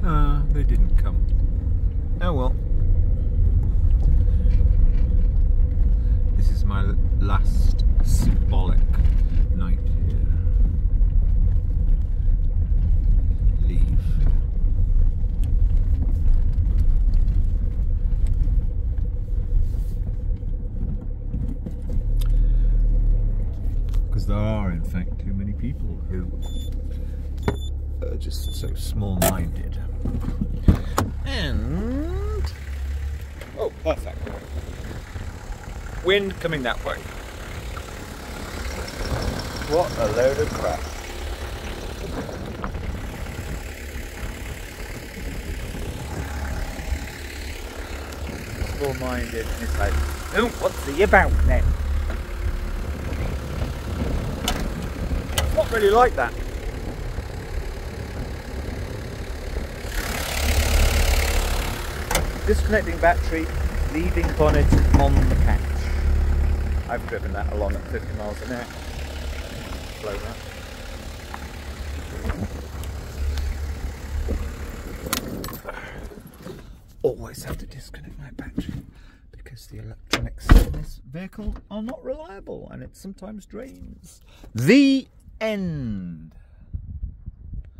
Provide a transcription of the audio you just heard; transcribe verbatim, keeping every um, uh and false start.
Ah, they didn't come. Oh well. This is my last symbolic night here. Leave. Because there are, in fact, too many people who are just so small-minded. And... oh, perfect. Wind coming that way. What a load of crap. Small-minded, and it's like, oh, what's he about then? It's not really like that. Disconnecting battery, leaving bonnet on the catch. I've driven that along at fifty miles an hour. Slow that. Always have to disconnect my battery because the electronics in this vehicle are not reliable and it sometimes drains. The end.